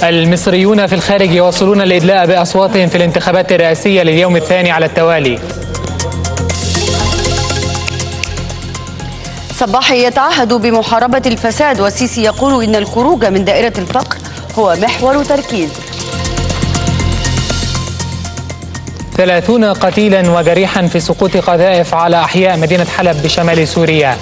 المصريون في الخارج يواصلون الإدلاء بأصواتهم في الانتخابات الرئاسية لليوم الثاني على التوالي. صباح يتعهد بمحاربة الفساد، والسيسي يقول إن الخروج من دائرة الفقر هو محور تركيز. 30 قتيلا وجريحا في سقوط قذائف على أحياء مدينة حلب بشمال سوريا.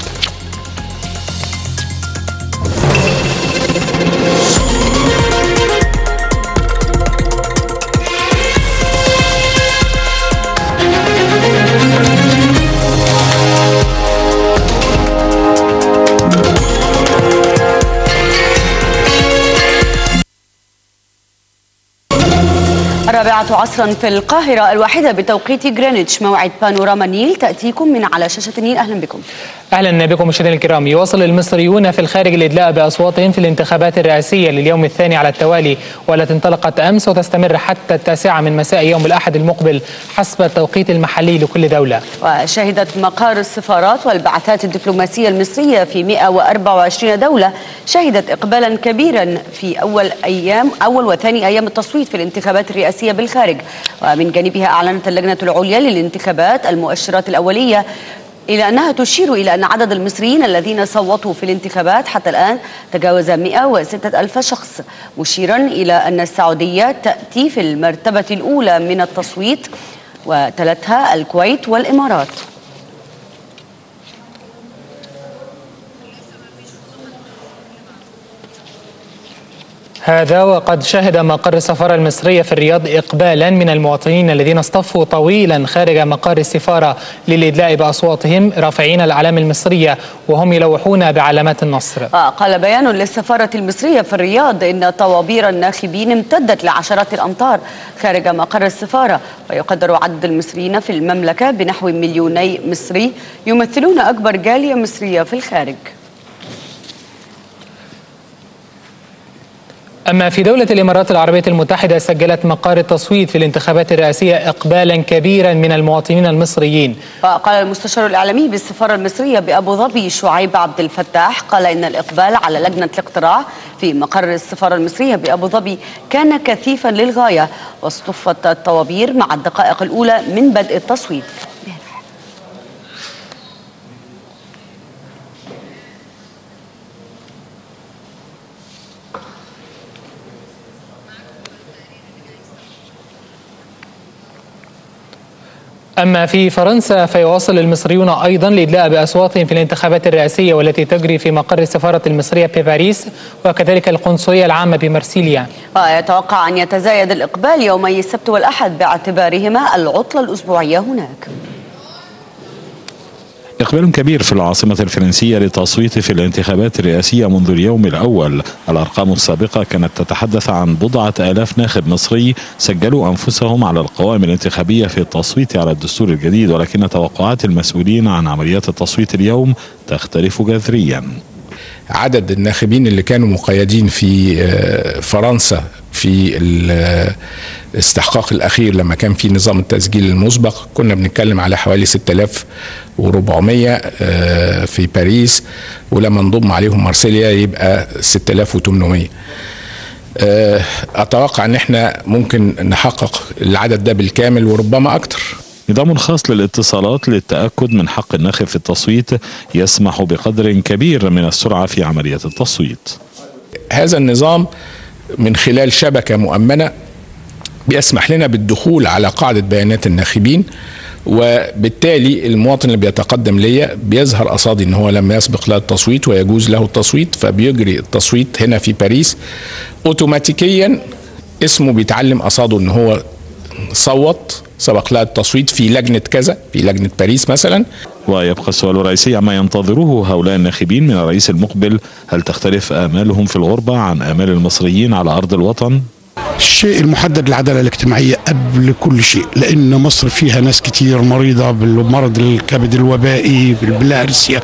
الرابعة عصرا في القاهرة الواحدة بتوقيت غرينتش، موعد بانوراما النيل تأتيكم من على شاشة النيل. أهلا بكم. أهلا بكم مشاهدينا الكرام. يواصل المصريون في الخارج الإدلاء بأصواتهم في الانتخابات الرئاسية لليوم الثاني على التوالي، والتي انطلقت أمس وتستمر حتى 9 من مساء يوم الأحد المقبل حسب التوقيت المحلي لكل دولة. وشهدت مقار السفارات والبعثات الدبلوماسية المصرية في 124 دولة شهدت إقبالا كبيرا في أول وثاني أيام التصويت في الانتخابات الرئاسية بالخارج. ومن جانبها أعلنت اللجنة العليا للانتخابات المؤشرات الأولية إلى أنها تشير إلى أن عدد المصريين الذين صوتوا في الانتخابات حتى الآن تجاوز 106,000 شخص، مشيرا إلى أن السعودية تأتي في المرتبة الأولى من التصويت وتلتها الكويت والإمارات. هذا وقد شهد مقر السفارة المصرية في الرياض إقبالا من المواطنين الذين اصطفوا طويلا خارج مقر السفارة للإدلاء بأصواتهم رافعين الأعلام المصرية وهم يلوحون بعلامات النصر. قال بيان للسفارة المصرية في الرياض إن طوابير الناخبين امتدت لعشرات الأمتار خارج مقر السفارة، ويقدر عدد المصريين في المملكة بنحو 2,000,000 مصري يمثلون أكبر جالية مصرية في الخارج. أما في دولة الإمارات العربية المتحدة سجلت مقار التصويت في الانتخابات الرئاسية إقبالا كبيرا من المواطنين المصريين. وقال المستشار الإعلامي بالسفارة المصرية بأبو ظبي شعيب عبد الفتاح قال إن الإقبال على لجنة الاقتراع في مقر السفارة المصرية بأبو ظبي كان كثيفا للغاية، واصطفت الطوابير مع الدقائق الأولى من بدء التصويت. أما في فرنسا فيواصل المصريون أيضا الإدلاء بأصواتهم في الانتخابات الرئاسية والتي تجري في مقر السفارة المصرية بباريس وكذلك القنصلية العامة بمرسيليا. ويتوقع أن يتزايد الإقبال يومي السبت والأحد باعتبارهما العطلة الأسبوعية هناك. إقبال كبير في العاصمة الفرنسية للتصويت في الانتخابات الرئاسية منذ اليوم الأول. الأرقام السابقة كانت تتحدث عن 1000 ناخب مصري سجلوا أنفسهم على القوائم الانتخابية في التصويت على الدستور الجديد، ولكن توقعات المسؤولين عن عمليات التصويت اليوم تختلف جذريا. عدد الناخبين اللي كانوا مقيدين في فرنسا في الاستحقاق الأخير لما كان في نظام التسجيل المسبق كنا بنتكلم على حوالي 6400 في باريس، ولما نضم عليهم مارسيليا يبقى 6800. أتوقع أن احنا ممكن نحقق العدد ده بالكامل وربما أكتر. نظام خاص للاتصالات للتأكد من حق الناخب في التصويت يسمح بقدر كبير من السرعة في عملية التصويت. هذا النظام من خلال شبكة مؤمنة بيسمح لنا بالدخول على قاعدة بيانات الناخبين، وبالتالي المواطن اللي بيتقدم ليا بيظهر قصادي ان هو لم يسبق له التصويت ويجوز له التصويت، فبيجري التصويت هنا في باريس اوتوماتيكيا، اسمه بيتعلم قصاده ان هو صوت سبق له التصويت في لجنة كذا، في لجنة باريس مثلا. ويبقى السؤال الرئيسي عما ينتظروه هؤلاء الناخبين من الرئيس المقبل، هل تختلف آمالهم في الغربة عن آمال المصريين على أرض الوطن؟ الشيء المحدد العدالة الاجتماعية قبل كل شيء، لأن مصر فيها ناس كتير مريضة بالمرض الكبد الوبائي بالبلارسيا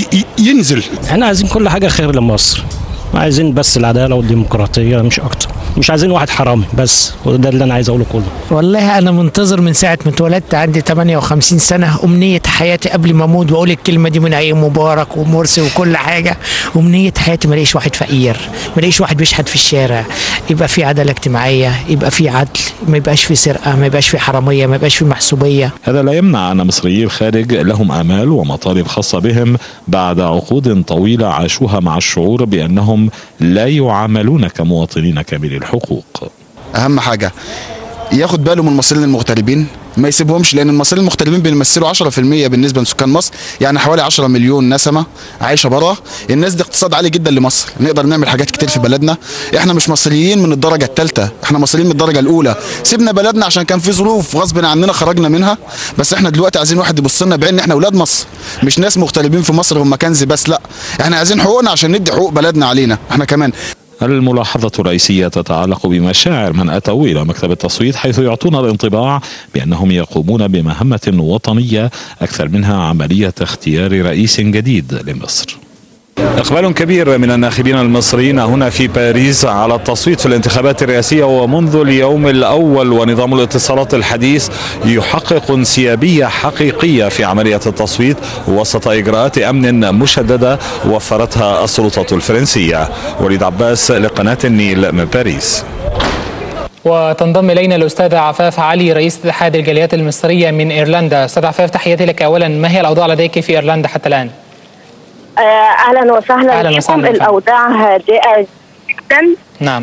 ينزل. احنا عايزين كل حاجة خير لمصر، عايزين بس العدالة والديمقراطية مش أكتر. مش عايزين واحد حرامي بس، وده اللي انا عايز اقوله كله. والله انا منتظر من ساعه ما اتولدت، عندي 58 سنه، امنيه حياتي قبل ما اموت، واقول الكلمه دي من ايام مبارك ومرسي وكل حاجه، امنيه حياتي ما الاقيش واحد فقير، ما الاقيش واحد بيشحت في الشارع، يبقى في عداله اجتماعيه، يبقى في عدل، ما يبقاش في سرقه، ما يبقاش في حراميه، ما يبقاش في محسوبيه. هذا لا يمنع ان مصريي الخارج لهم آمال ومطالب خاصه بهم بعد عقود طويله عاشوها مع الشعور بانهم لا يعاملون كمواطنين كاملي الحقوق. اهم حاجه ياخد باله من المصريين المغتربين، ما يسيبهمش، لان المصريين المغتربين بيمثلوا 10% بالنسبه لسكان مصر، يعني حوالي 10 مليون نسمه عايشه بره. الناس دي اقتصاد عالي جدا لمصر، نقدر نعمل حاجات كتير في بلدنا. احنا مش مصريين من الدرجه الثالثه، احنا مصريين من الدرجه الاولى. سيبنا بلدنا عشان كان في ظروف غصب عننا خرجنا منها، بس احنا دلوقتي عايزين واحد يبص لنا بعين احنا اولاد مصر، مش ناس مغتربين في مصر هم كنز بس، لا احنا عايزين حقوقنا عشان ندي حقوق بلدنا علينا احنا كمان. الملاحظة الرئيسية تتعلق بمشاعر من أتوا إلى مكتب التصويت، حيث يعطون الانطباع بأنهم يقومون بمهمة وطنية أكثر منها عملية اختيار رئيس جديد لمصر. إقبال كبير من الناخبين المصريين هنا في باريس على التصويت في الانتخابات الرئاسية، ومنذ اليوم الأول ونظام الاتصالات الحديث يحقق انسيابية حقيقية في عملية التصويت وسط إجراءات أمن مشددة وفرتها السلطات الفرنسية. وليد عباس لقناة النيل من باريس. وتنضم إلينا الأستاذة عفاف علي رئيس اتحاد الجاليات المصرية من إيرلندا. أستاذ عفاف، تحياتي لك. أولا، ما هي الأوضاع لديك في إيرلندا حتى الآن؟ اهلا وسهلا بكم. الاوضاع هادئه جدا. نعم.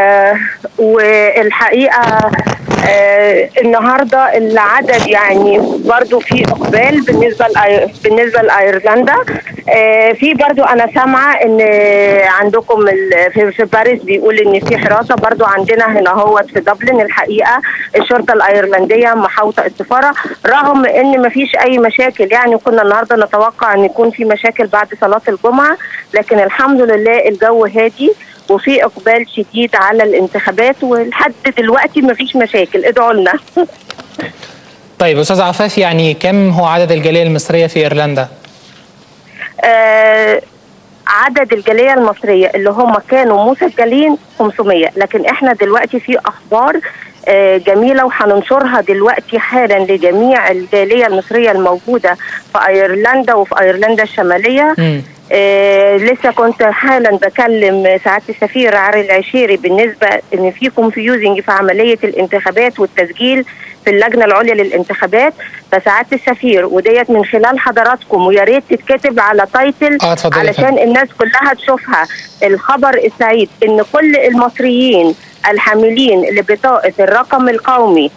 والحقيقه النهارده العدد يعني برضو في اقبال بالنسبه لايرلندا. في برضو انا سامعه ان عندكم في باريس بيقول ان في حراسه، برضو عندنا هنا هو في دبلن الحقيقه الشرطه الايرلنديه محاوطه السفاره، رغم ان ما فيش اي مشاكل. يعني كنا النهارده نتوقع ان يكون في مشاكل بعد صلاه الجمعه، لكن الحمد لله الجو هادي وفي اقبال شديد على الانتخابات، ولحد دلوقتي ما فيش مشاكل. ادعوا لنا. طيب استاذ عفاف، يعني كم هو عدد الجاليه المصريه في ايرلندا؟ عدد الجاليه المصريه اللي هم كانوا مسجلين 500، لكن احنا دلوقتي في اخبار جميله وهننشرها دلوقتي حالا لجميع الجاليه المصريه الموجوده في ايرلندا وفي ايرلندا الشماليه. لسه كنت حالا بكلم سعاده السفير عاري العشيري بالنسبه ان في كونفيوزنج في عمليه الانتخابات والتسجيل في اللجنه العليا للانتخابات. فسعاده السفير وديت من خلال حضراتكم، ويا ريت تتكتب على تايتل علشان الناس كلها تشوفها، الخبر السعيد ان كل المصريين الحاملين لبطاقه الرقم القومي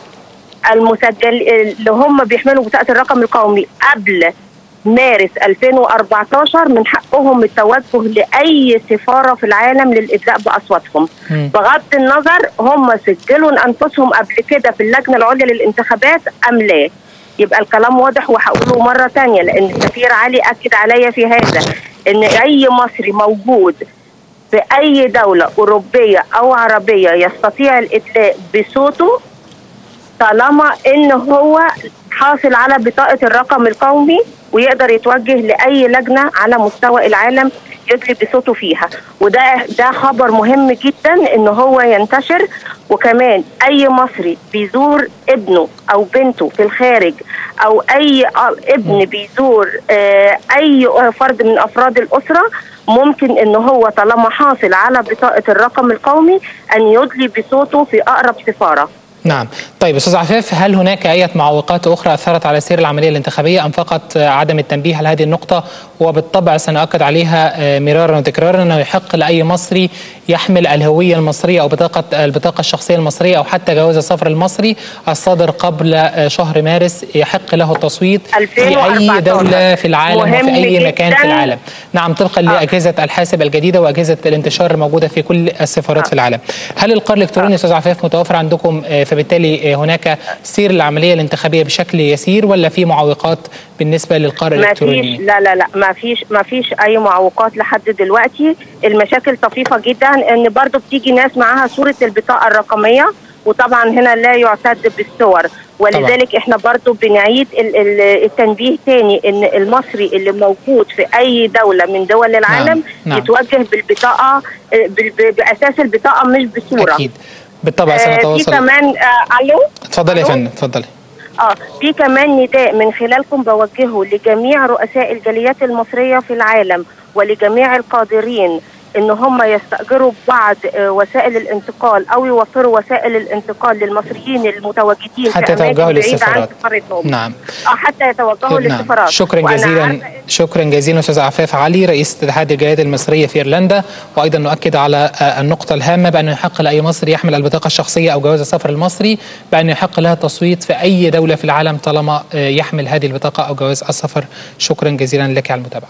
المسجل اللي هم بيحملوا بطاقه الرقم القومي قبل مارس 2014 من حقهم التوجه لأي سفارة في العالم للإدلاء بأصواتهم، بغض النظر هم سجلوا أنفسهم قبل كده في اللجنة العليا للانتخابات أم لا. يبقى الكلام واضح، وهقوله مرة تانية لأن السفير علي أكد عليا في هذا، إن أي مصري موجود في أي دولة أوروبية أو عربية يستطيع الإدلاء بصوته طالما إن هو حاصل على بطاقة الرقم القومي، ويقدر يتوجه لأي لجنة على مستوى العالم يدلي بصوته فيها. وده خبر مهم جدا إن هو ينتشر. وكمان أي مصري بيزور ابنه أو بنته في الخارج، أو أي ابن بيزور أي فرد من أفراد الأسرة، ممكن إن هو طالما حاصل على بطاقة الرقم القومي أن يدلي بصوته في أقرب سفارة. نعم. طيب استاذ عفاف، هل هناك اي معوقات اخرى اثرت على سير العمليه الانتخابيه ام فقط عدم التنبيه على هذه النقطه؟ وبالطبع سنؤكد عليها مرارا وتكرارا انه يحق لاي مصري يحمل الهويه المصريه او البطاقه الشخصيه المصريه او حتى جواز السفر المصري الصادر قبل شهر مارس، يحق له التصويت في اي دوله في العالم وفي اي مكان في العالم. نعم، طبقا لاجهزه الحاسب الجديده واجهزه الانتشار الموجوده في كل السفارات في العالم. هل القرار الالكتروني استاذ عفاف متوفر عندكم، فبالتالي هناك سير العمليه الانتخابيه بشكل يسير، ولا في معوقات بالنسبه للقرار الالكتروني؟ لا ما فيش اي معوقات لحد دلوقتي. المشاكل طفيفه جدا، ان برضو بتيجي ناس معاها صوره البطاقه الرقميه وطبعا هنا لا يعتد بالصور، ولذلك طبعا احنا برضو بنعيد التنبيه تاني ان المصري اللي موجود في اي دولة من دول العالم يتوجه بالبطاقة بأساس البطاقة مش بصورة. أكيد بالطبع سنتواصل. في كمان الو اتفضلي يا فندم اتفضلي. في كمان نداء من خلالكم بوجهه لجميع رؤساء الجاليات المصرية في العالم ولجميع القادرين ان هم يستأجروا بعض وسائل الانتقال او يوفروا وسائل الانتقال للمصريين المتواجدين حتى يتوجهوا للسفارات. نعم حتى يتوجهوا للسفارات. شكرا جزيلا، شكرا جزيلا استاذ عفاف علي رئيس اتحاد الجاليات المصريه في ايرلندا. وايضا نؤكد على النقطه الهامه بان يحق لاي مصري يحمل البطاقه الشخصيه او جواز السفر المصري بان يحق لها التصويت في اي دوله في العالم طالما يحمل هذه البطاقه او جواز السفر. شكرا جزيلا لك على المتابعه.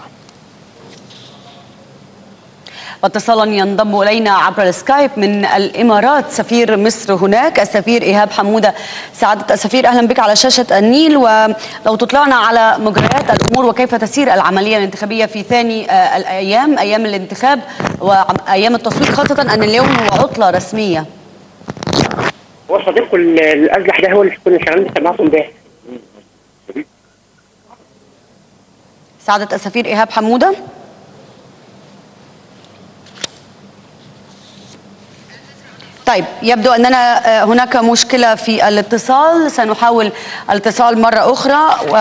واتصالا ينضم الينا عبر السكايب من الامارات سفير مصر هناك السفير ايهاب حموده. سعاده السفير اهلا بك على شاشه النيل، ولو تطلعنا على مجريات الامور وكيف تسير العمليه الانتخابيه في ثاني ايام الانتخاب وايام التصويت، خاصه ان اليوم هو عطله رسميه. هو صديقكم الازلح ده هو اللي كنا شغالين معاه امبارح. سعاده السفير ايهاب حموده. طيب يبدو أننا هناك مشكلة في الاتصال، سنحاول الاتصال مرة أخرى.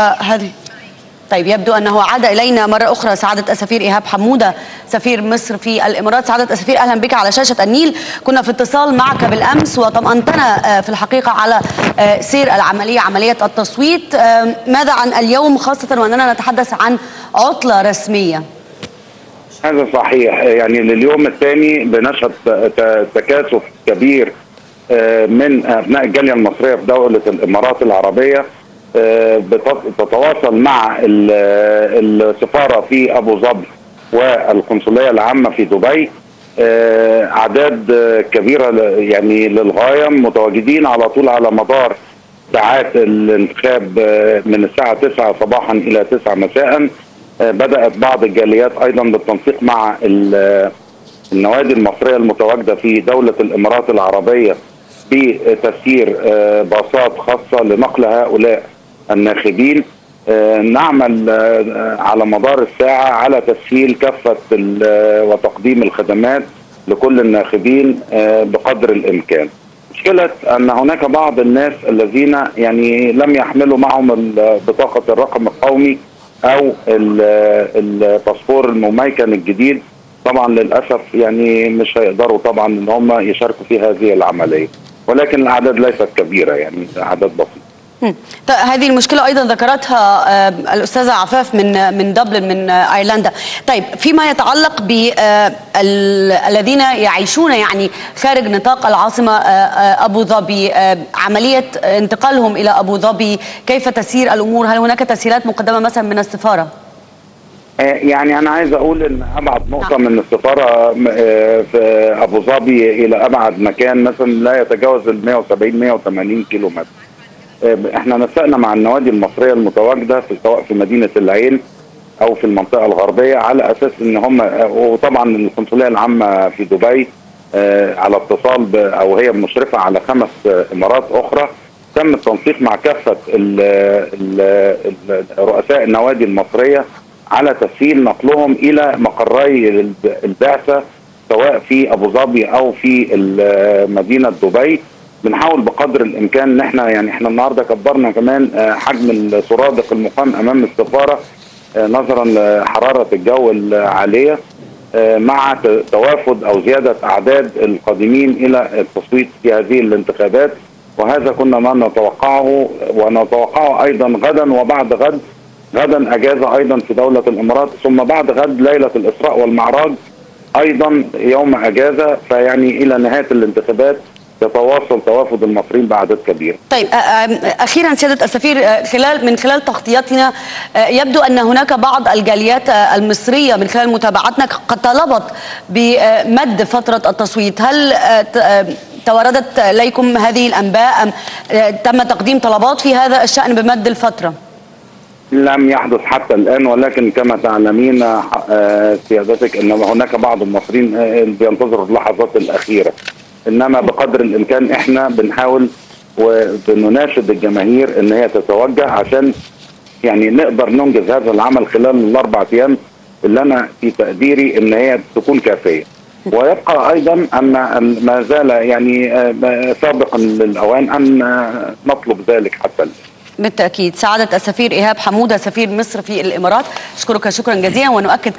طيب يبدو أنه عاد إلينا مرة أخرى سعادة السفير إيهاب حمودة سفير مصر في الإمارات. سعادة السفير أهلا بك على شاشة النيل. كنا في اتصال معك بالأمس وطمأنتنا في الحقيقة على سير العملية، عملية التصويت. ماذا عن اليوم، خاصة وأننا نتحدث عن عطلة رسمية؟ هذا صحيح، يعني لليوم الثاني بنشهد تكاثف كبير من ابناء الجاليه المصريه في دوله الامارات العربيه، بتتواصل مع السفاره في ابو ظبي والقنصليه العامه في دبي. اعداد كبيره يعني للغايه متواجدين على طول على مدار ساعات الانتخاب من الساعه 9 صباحا الى 9 مساء. بدأت بعض الجاليات أيضا بالتنسيق مع النوادي المصرية المتواجدة في دولة الإمارات العربية بتسيير باصات خاصة لنقل هؤلاء الناخبين. نعمل على مدار الساعة على تسهيل كافة وتقديم الخدمات لكل الناخبين بقدر الإمكان. مشكلة أن هناك بعض الناس الذين يعني لم يحملوا معهم بطاقة الرقم القومي او الباسبور المميكن الجديد، طبعا للاسف يعني مش هيقدروا طبعا ان هم يشاركوا في هذه العمليه، ولكن الاعداد ليست كبيره، يعني اعداد بسيطه. هذه المشكلة أيضا ذكرتها الأستاذة عفاف من دبلن من أيرلندا. طيب فيما يتعلق بالذين يعيشون يعني خارج نطاق العاصمة أبو ظبي، عملية انتقالهم إلى أبو ظبي كيف تسير الأمور؟ هل هناك تسهيلات مقدمة مثلا من السفارة؟ يعني أنا عايز أقول إن أبعد نقطة من السفارة في أبو ظبي إلى أبعد مكان مثلا لا يتجاوز ال 170 180 كيلو متر. احنا نسقنا مع النوادي المصريه المتواجده سواء في مدينه العين او في المنطقه الغربيه على اساس ان هم، وطبعا القنصليه العامه في دبي على اتصال او هي مشرفه على 5 امارات اخرى. تم التنسيق مع كافه رؤساء النوادي المصريه على تسهيل نقلهم الى مقري البعثه سواء في ابو ظبي او في مدينه دبي. بنحاول بقدر الامكان ان احنا النهارده كبرنا كمان حجم السرادق المقام امام السفاره نظرا لحراره الجو العاليه، مع توافد او زياده اعداد القادمين الى التصويت في هذه الانتخابات. وهذا كنا ما نتوقعه ونتوقعه ايضا غدا وبعد غد. غدا اجازه ايضا في دوله الامارات، ثم بعد غد ليله الاسراء والمعراج ايضا يوم اجازه، فيعني الى نهايه الانتخابات يتواصل توافد المصريين باعداد كبيره. طيب اخيرا سياده السفير، من خلال تغطياتنا يبدو ان هناك بعض الجاليات المصريه من خلال متابعتنا قد طلبت بمد فتره التصويت. هل توردت اليكم هذه الانباء ام تم تقديم طلبات في هذا الشان بمد الفتره؟ لم يحدث حتى الان، ولكن كما تعلمين سيادتك ان هناك بعض المصريين بينتظروا اللحظات الاخيره انما بقدر الامكان احنا بنحاول وبنناشد الجماهير ان هي تتوجه عشان يعني نقدر ننجز هذا العمل خلال ال4 ايام اللي انا في تقديري ان هي تكون كافيه. ويبقى ايضا ان ما زال يعني سابقا للاوان ان نطلب ذلك حتى الان. بالتاكيد. سعاده السفير ايهاب حموده سفير مصر في الامارات، اشكرك شكرا جزيلا ونؤكد